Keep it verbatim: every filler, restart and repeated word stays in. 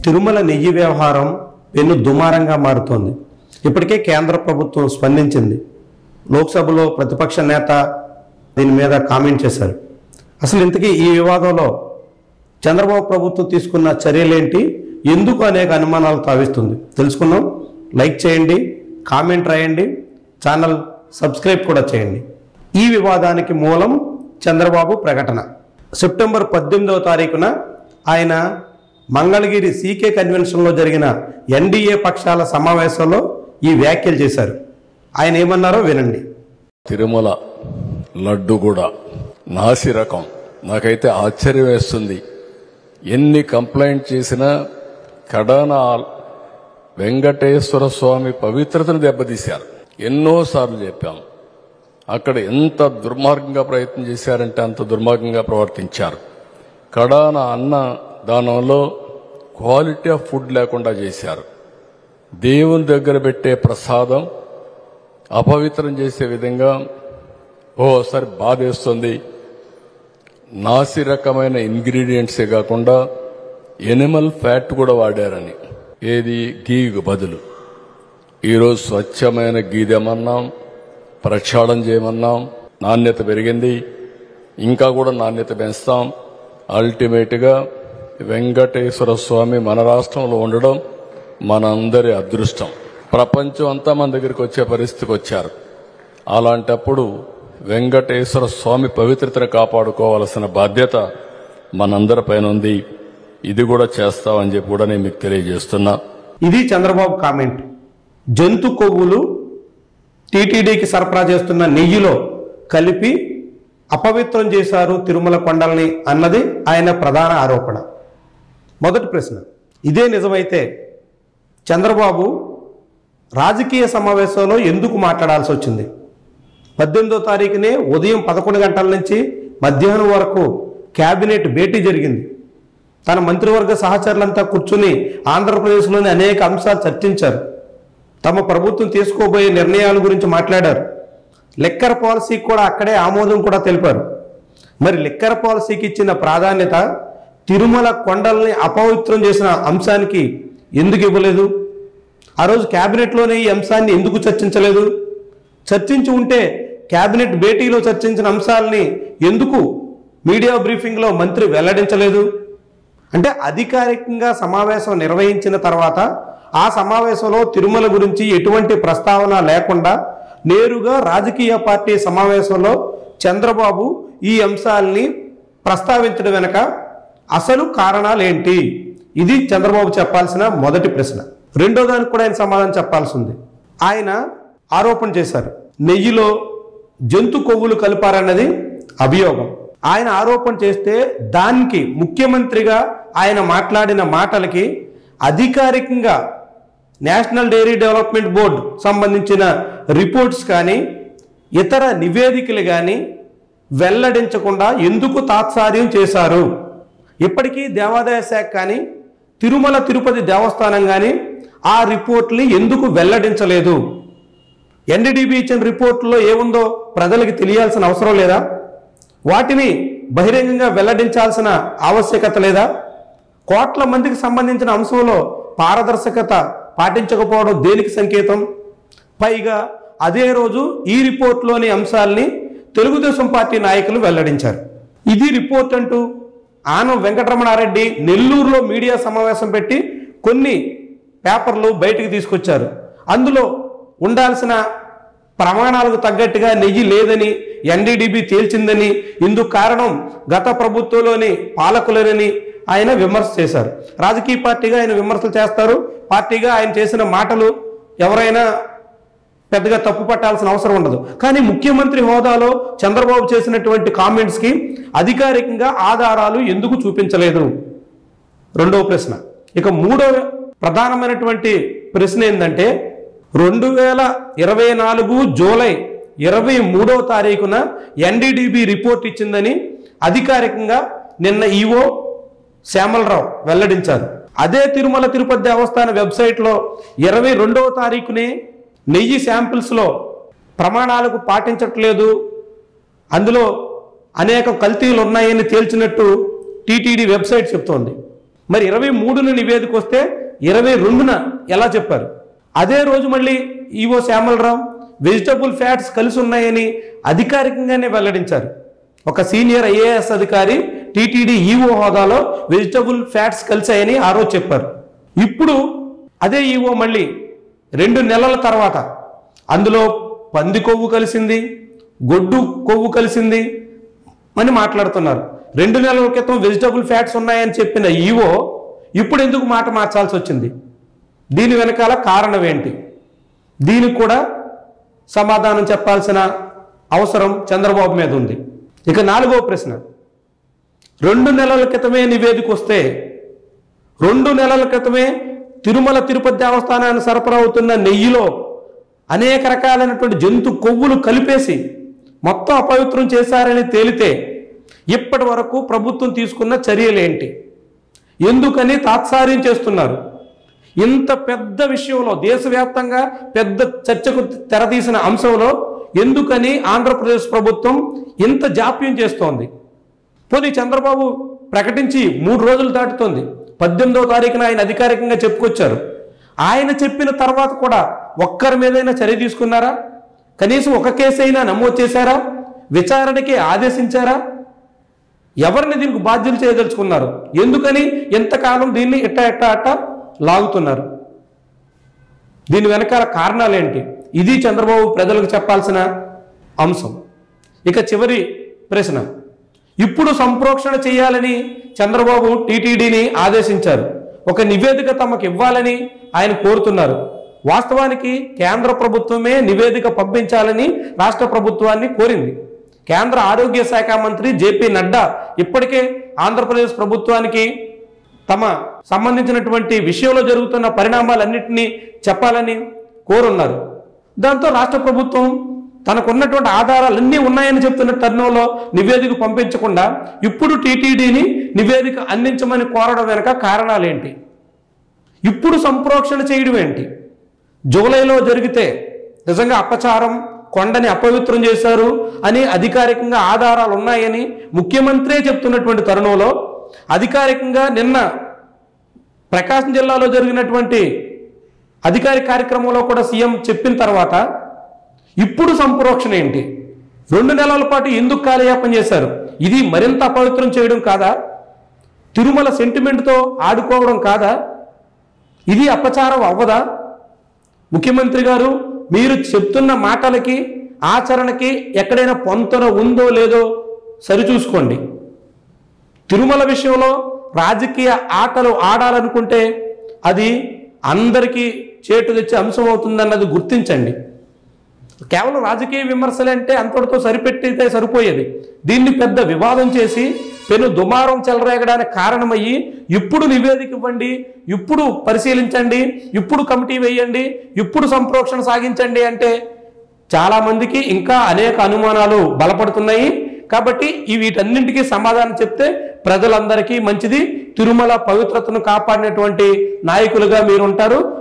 తిరుమల నెయ్యి వ్యవహారం పెను దుమారంగా మారుతోంది. ఇప్పటికే కేంద్ర ప్రభుత్వం స్పందించింది. లోక్సభలో ప్రతిపక్ష నేత దీని మీద కామెంట్ చేశారు. అసలు ఇంతకీ ఈ వివాదంలో చంద్రబాబు ప్రభుత్వం తీసుకున్న చర్యలేంటి, ఎందుకు అనేక అనుమానాలు తావిస్తుంది తెలుసుకుందాం. లైక్ చేయండి, కామెంట్ రాయండి, ఛానల్ సబ్స్క్రైబ్ కూడా చేయండి. ఈ వివాదానికి మూలం చంద్రబాబు ప్రకటన. సెప్టెంబర్ పద్దెనిమిదవ తారీఖున ఆయన మంగళగిరి సీకే కన్వెన్షన్లో జరిగిన ఎన్డీఏ పక్షాల సమావేశంలో ఈ వ్యాఖ్యలు చేశారు. ఆయన ఏమన్నారో వినండి. తిరుమల లడ్డు కూడా నాసి రకం. నాకైతే ఆశ్చర్యం వేస్తుంది. ఎన్ని కంప్లైంట్ చేసినా కడాన వెంకటేశ్వర స్వామి పవిత్రతను దెబ్బతీశారు. ఎన్నోసార్లు చెప్పాం. అక్కడ ఎంత దుర్మార్గంగా ప్రయత్నం చేశారంటే అంత దుర్మార్గంగా ప్రవర్తించారు. కడాన అన్న దానంలో క్వాలిటీ ఆఫ్ ఫుడ్ లేకుండా చేశారు. దేవుని దగ్గర పెట్టే ప్రసాదం అపవిత్రం చేసే విధంగా ఓసారి బాధేస్తుంది. నాసి రకమైన ఇంగ్రీడియంట్సే కాకుండా ఎనిమల్ ఫ్యాట్ కూడా వాడారని, ఏది గీకు బదులు. ఈరోజు స్వచ్ఛమైన గీ తెమన్నాం, ప్రక్షాళన చేయమన్నాం. నాణ్యత పెరిగింది, ఇంకా కూడా నాణ్యత పెంచుతాం. అల్టిమేట్గా వెంకటేశ్వర స్వామి మన రాష్ట్రంలో ఉండడం మనందరి అదృష్టం. ప్రపంచం అంతా మన దగ్గరికి వచ్చే పరిస్థితికి వచ్చారు. అలాంటప్పుడు వెంకటేశ్వర స్వామి పవిత్రతను కాపాడుకోవాల్సిన బాధ్యత మనందరిపైన ఉంది. ఇది కూడా చేస్తామని చెప్పి కూడా నేను మీకు తెలియజేస్తున్నా. ఇది చంద్రబాబు కామెంట్. జంతు కొవ్వులు టీటీడీకి సరఫరా చేస్తున్న నెయ్యిలో కలిపి అపవిత్రం చేశారు తిరుమల కొండల్ని అన్నది ఆయన ప్రధాన ఆరోపణ. మొదటి ప్రశ్న, ఇదే నిజమైతే చంద్రబాబు రాజకీయ సమావేశంలో ఎందుకు మాట్లాడాల్సి వచ్చింది? పద్దెనిమిదో తారీఖునే ఉదయం పదకొండు గంటల నుంచి మధ్యాహ్నం వరకు కేబినెట్ భేటీ జరిగింది. తన మంత్రివర్గ సహచరులంతా కూర్చుని ఆంధ్రప్రదేశ్లోని అనేక అంశాలు చర్చించారు. తమ ప్రభుత్వం తీసుకోబోయే నిర్ణయాల గురించి మాట్లాడారు. లిక్కర్ పాలసీకి కూడా అక్కడే ఆమోదం కూడా తెలిపారు. మరి లిక్కర్ పాలసీకి ఇచ్చిన ప్రాధాన్యత తిరుమల కొండల్ని అపవిత్రం చేసిన అంశానికి ఎందుకు ఇవ్వలేదు? ఆ రోజు కేబినెట్లోనే ఈ అంశాన్ని ఎందుకు చర్చించలేదు? చర్చించి ఉంటే కేబినెట్ భేటీలో చర్చించిన అంశాలని ఎందుకు మీడియా బ్రీఫింగ్లో మంత్రి వెల్లడించలేదు? అంటే అధికారికంగా సమావేశం నిర్వహించిన తర్వాత ఆ సమావేశంలో తిరుమల గురించి ఎటువంటి ప్రస్తావన లేకుండా నేరుగా రాజకీయ పార్టీ సమావేశంలో చంద్రబాబు ఈ అంశాలని ప్రస్తావించడం వెనక అసలు కారణాలేంటి? ఇది చంద్రబాబు చెప్పాల్సిన మొదటి ప్రశ్న. రెండో దానికి కూడా ఆయన సమాధానం చెప్పాల్సి ఉంది. ఆయన ఆరోపణ చేశారు, నెయ్యిలో జంతు కొవ్వులు కలిపారన్నది అభియోగం. ఆయన ఆరోపణ చేస్తే దానికి ముఖ్యమంత్రిగా ఆయన మాట్లాడిన మాటలకి అధికారికంగా నేషనల్ డైరీ డెవలప్మెంట్ బోర్డు సంబంధించిన రిపోర్ట్స్ కానీ ఇతర నివేదికలు కానీ వెల్లడించకుండా ఎందుకు తాత్సార్యం చేశారు? ఇప్పటికీ దేవాదాయ శాఖ కానీ తిరుమల తిరుపతి దేవస్థానం కానీ ఆ రిపోర్ట్ని ఎందుకు వెల్లడించలేదు? ఎన్డీడీబీ ఇచ్చిన రిపోర్ట్లో ఏముందో ప్రజలకు తెలియాల్సిన అవసరం లేదా? వాటిని బహిరంగంగా వెల్లడించాల్సిన ఆవశ్యకత లేదా? కోట్ల మందికి సంబంధించిన అంశంలో పారదర్శకత పాటించకపోవడం దేనికి సంకేతం? పైగా అదే రోజు ఈ రిపోర్ట్లోని అంశాలని తెలుగుదేశం పార్టీ నాయకులు వెల్లడించారు. ఇది రిపోర్ట్ అంటూ ఆనం వెంకటరమణారెడ్డి నెల్లూరులో మీడియా సమావేశం పెట్టి కొన్ని పేపర్లు బయటికి తీసుకొచ్చారు. అందులో ఉండాల్సిన ప్రమాణాలకు తగ్గట్టుగా నెయ్యి లేదని ఎన్డీడీబీ తేల్చిందని, ఇందుకు కారణం గత ప్రభుత్వంలోని పాలకులనని ఆయన విమర్శ చేశారు. రాజకీయ పార్టీగా ఆయన విమర్శలు చేస్తారు. పార్టీగా ఆయన చేసిన మాటలు ఎవరైనా పెద్దగా తప్పు పట్టాల్సిన అవసరం ఉండదు. కానీ ముఖ్యమంత్రి హోదాలో చంద్రబాబు చేసినటువంటి కామెంట్స్కి అధికారికంగా ఆధారాలు ఎందుకు చూపించలేదు? రెండవ ప్రశ్న. ఇక మూడవ ప్రధానమైనటువంటి ప్రశ్న ఏంటంటే, రెండు వేల ఇరవై నాలుగు జూలై ఇరవై మూడవ తారీఖున ఎన్డీడీబీ రిపోర్ట్ ఇచ్చిందని అధికారికంగా నిన్న ఈవో శ్యామలరావు వెల్లడించారు. అదే తిరుమల తిరుపతి దేవస్థాన వెబ్సైట్లో ఇరవై రెండవ తారీఖునే నెయ్యి శాంపిల్స్లో ప్రమాణాలకు పాటించట్లేదు, అందులో అనేక కల్తీలు ఉన్నాయని తేల్చినట్టు టీటీడీ వెబ్సైట్ చెప్తోంది. మరి ఇరవై మూడున నివేదిక వస్తే ఇరవై రెండున ఎలా చెప్పారు? అదే రోజు మళ్ళీ ఈవో శ్యామలరావు వెజిటబుల్ ఫ్యాట్స్ కలిసి ఉన్నాయని అధికారికంగానే వెల్లడించారు. ఒక సీనియర్ ఐఏఎస్ అధికారి టీటీడీ ఈవో హోదాలో వెజిటబుల్ ఫ్యాట్స్ కలిసాయని ఆ రోజు చెప్పారు. ఇప్పుడు అదే ఈవో మళ్ళీ రెండు నెలల తర్వాత అందులో పంది కొవ్వు కలిసింది, గొడ్డు కొవ్వు కలిసింది అని మాట్లాడుతున్నారు. రెండు నెలల క్రితం వెజిటబుల్ ఫ్యాట్స్ ఉన్నాయని చెప్పిన ఈవో ఇప్పుడు ఎందుకు మాట మార్చాల్సి వచ్చింది? దీని వెనకాల కారణం ఏంటి? దీనికి కూడా సమాధానం చెప్పాల్సిన అవసరం చంద్రబాబు మీద ఉంది. ఇక నాలుగో ప్రశ్న, రెండు నెలల క్రితమే నివేదిక వస్తే రెండు నెలల క్రితమే తిరుమల తిరుపతి దేవస్థానాన్ని సరఫరా అవుతున్న నెయ్యిలో అనేక రకాలైనటువంటి జంతు కొవ్వులు కలిపేసి మొత్తం అపవిత్రం చేశారని తేలితే ఇప్పటి వరకు ప్రభుత్వం తీసుకున్న చర్యలేంటి? ఎందుకని తాత్సార్యం చేస్తున్నారు? ఇంత పెద్ద విషయంలో దేశవ్యాప్తంగా పెద్ద చర్చకు తెరతీసిన అంశంలో ఎందుకని ఆంధ్రప్రదేశ్ ప్రభుత్వం ఇంత జాప్యం చేస్తోంది? పోనీ చంద్రబాబు ప్రకటించి మూడు రోజులు దాటుతోంది. పద్దెనిమిదవ తారీఖున ఆయన అధికారికంగా చెప్పుకొచ్చారు. ఆయన చెప్పిన తర్వాత కూడా ఒక్కరి మీదైనా చర్య తీసుకున్నారా? కనీసం ఒక కేసు అయినా నమోదు చేశారా? విచారణకి ఆదేశించారా? ఎవరిని దీనికి బాధ్యులు చేయదలుచుకున్నారు? ఎందుకని ఎంతకాలం దీన్ని ఇట్ట ఎట్ట అట్ట లాగుతున్నారు? దీని వెనకాల కారణాలేంటి? ఇది చంద్రబాబు ప్రజలకు చెప్పాల్సిన అంశం. ఇక చివరి ప్రశ్న, ఇప్పుడు సంప్రోక్షణ చేయాలని చంద్రబాబు టీటీడీని ఆదేశించారు. ఒక నివేదిక తమకు ఇవ్వాలని ఆయన కోరుతున్నారు. వాస్తవానికి కేంద్ర ప్రభుత్వమే నివేదిక పంపించాలని రాష్ట్ర ప్రభుత్వాన్ని కోరింది. కేంద్ర ఆరోగ్య శాఖ మంత్రి జేపీ నడ్డా ఇప్పటికే ఆంధ్రప్రదేశ్ ప్రభుత్వానికి తమ సంబంధించినటువంటి విషయంలో జరుగుతున్న పరిణామాలన్నింటినీ చెప్పాలని కోరున్నారు. దాంతో రాష్ట్ర ప్రభుత్వం తనకున్నటువంటి ఆధారాలన్నీ ఉన్నాయని చెప్తున్న తరుణంలో నివేదిక పంపించకుండా ఇప్పుడు టీటీడీని నివేదిక అందించమని కోరడం వెనక కారణాలేంటి? ఇప్పుడు సంప్రోక్షణ చేయడం ఏంటి? జూలైలో జరిగితే నిజంగా అపచారం, కొండని అపవిత్రం చేశారు అని అధికారికంగా ఆధారాలు ఉన్నాయని ముఖ్యమంత్రే చెప్తున్నటువంటి తరుణంలో అధికారికంగా నిన్న ప్రకాశం జిల్లాలో జరిగినటువంటి అధికారిక కార్యక్రమంలో కూడా సీఎం చెప్పిన తర్వాత ఇప్పుడు సంప్రోక్షణ ఏంటి? రెండు నెలల పాటు ఎందుకు కాలయాపన చేశారు? ఇది మరింత అపవిత్రం చేయడం కాదా? తిరుమల సెంటిమెంట్తో ఆడుకోవడం కాదా? ఇది అపచారం అవ్వదా? ముఖ్యమంత్రి గారు, మీరు చెప్తున్న మాటలకి ఆచరణకి ఎక్కడైనా పొంతన ఉందో లేదో సరిచూసుకోండి. తిరుమల విషయంలో రాజకీయ ఆటలు ఆడాలనుకుంటే అది అందరికీ చేటు తెచ్చే అంశం అవుతుందన్నది గుర్తించండి. కేవలం రాజకీయ విమర్శలు అంటే అంతటితో సరిపెట్టితే సరిపోయేది. దీన్ని పెద్ద వివాదం చేసి పెను దుమారం చెలరేగడానికి కారణమయ్యి ఇప్పుడు నివేదిక ఇవ్వండి, ఇప్పుడు పరిశీలించండి, ఇప్పుడు కమిటీ వేయండి, ఇప్పుడు సంప్రోక్షణ సాగించండి అంటే చాలామందికి ఇంకా అనేక అనుమానాలు బలపడుతున్నాయి. కాబట్టి ఈ వీటన్నింటికీ సమాధానం చెప్తే ప్రజలందరికీ మంచిది. తిరుమల పవిత్రతను కాపాడినటువంటి నాయకులుగా మీరు ఉంటారు.